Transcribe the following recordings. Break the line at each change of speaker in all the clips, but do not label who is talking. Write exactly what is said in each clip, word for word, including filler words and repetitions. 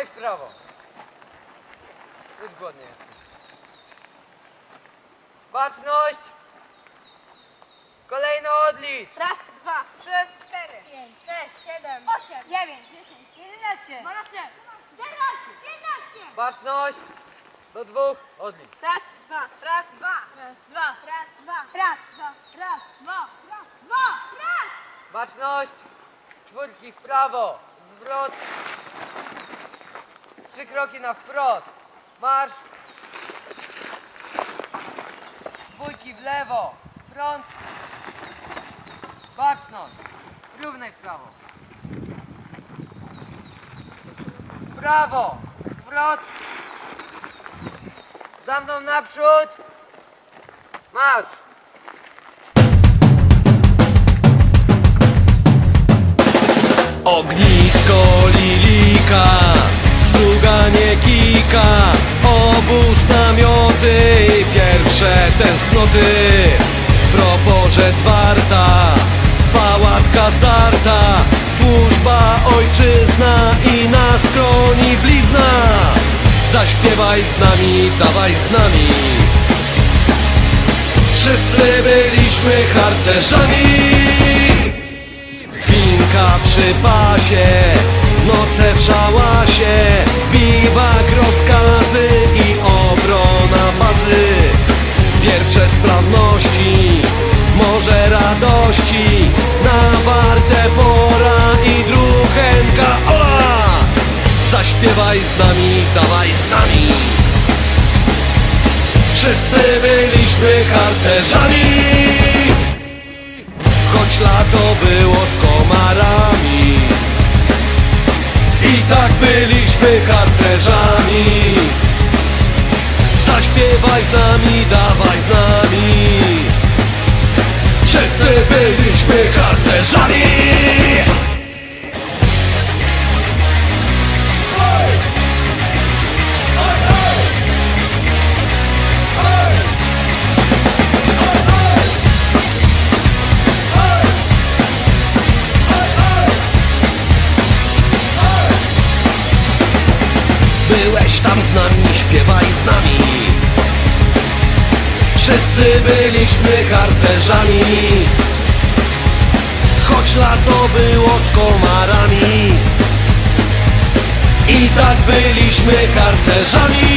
Równej w prawo. Już głodny jestem. Baczność. Kolejno odlicz.
Raz, dwa, trzy, cztery, pięć, sześć, siedem, osiem, dziewięć, dziesięć, jedenaście, dwanaście, czternaście, piętnaście.
Baczność. Do dwóch odlicz.
Raz, dwa, raz, dwa, raz, dwa, raz, dwa, raz, dwa, raz, dwa, raz, dwa, raz.
Baczność. Czwórki w prawo. Zwrot. Trzy kroki na wprost. Marsz. Dwójki w lewo. Front. Baczność. Równej w prawo. W prawo. Zwrot. Za mną naprzód. Marsz.
Ognisko lilika, struganie kika, obóz namioty i pierwsze tęsknoty. Proporzec warta, pałatka zdarta, służba ojczyzna i na skroni blizna. Zaśpiewaj z nami, dawaj z nami. Wszyscy byliśmy harcerzami. Winka przy pasie, noce w szałasie, biwak, rozkazy i obrona bazy. Pierwsze sprawności, może radości, na wartę pora i druchenka ola. Zaśpiewaj z nami, dawaj z nami. Wszyscy byliśmy harcerzami. Choć lato było z komarami, i tak byliśmy harcerzami. Zaśpiewaj z nami, dawaj z nami. Wszyscy byliśmy harcerzami. Byłeś tam z nami, śpiewaj z nami. Wszyscy byliśmy harcerzami. Choć lato było z komarami, i tak byliśmy harcerzami.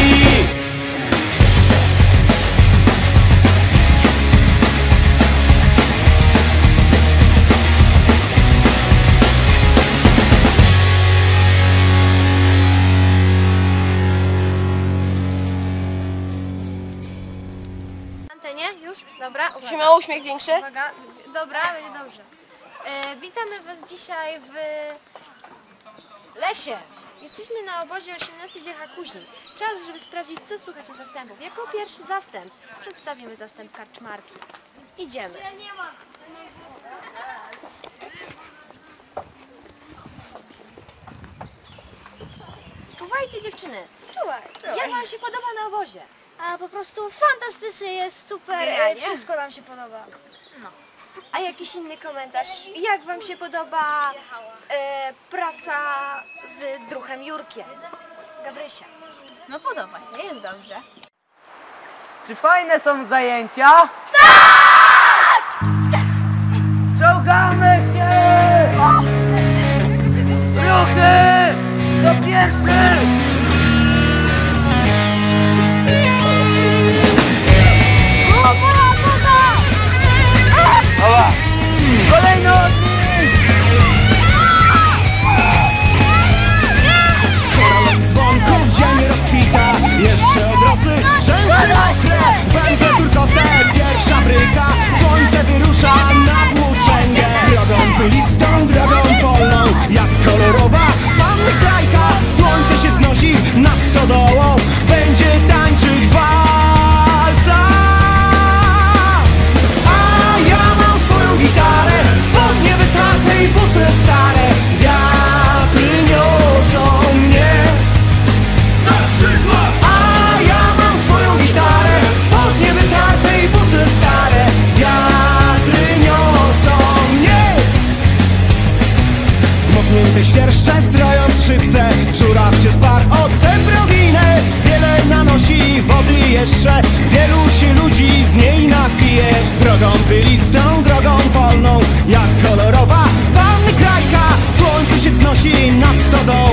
Nie? Już? Dobra, uwaga.
Czy ma uśmiech większy?
Uwaga. Dobra, będzie dobrze. E, witamy Was dzisiaj w lesie. Jesteśmy na obozie osiemnastej D H Kuźni. Czas, żeby sprawdzić, co słuchacie zastępów. Jako pierwszy zastęp przedstawimy zastęp karczmarki. Idziemy. Czuwajcie, dziewczyny.
Czuwaj, czuwaj.
Jak Wam się podoba na obozie?
A po prostu fantastycznie jest, super,
Genialnie.
wszystko nam się podoba.
A jakiś inny komentarz? Jak Wam się podoba e, praca z druhem Jurkiem? Gabrysia.
No podoba się, jest dobrze.
Czy fajne są zajęcia? Tak! Czołgamy się! Ruchy! Do pierwszy! Oła! Kolejno!
Choralem dzwonków dzień rozkwita, jeszcze od rosy rzęsy mokre. Węgle turkoce, pierwsza bryka, słońce wyrusza na włóczęgę. Wrzeszcze strojąc skrzypce, w żurach się sparł od Zembrowinę. Wiele nanosi wody jeszcze, wielu się ludzi z niej napije. Drogą bylistą, drogą polną, jak kolorowa panny krajka. Słońce się wznosi nad stodą,